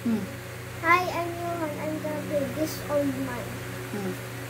Hmm. Hi, I'm Johan. I'm gonna play this old man. Hmm.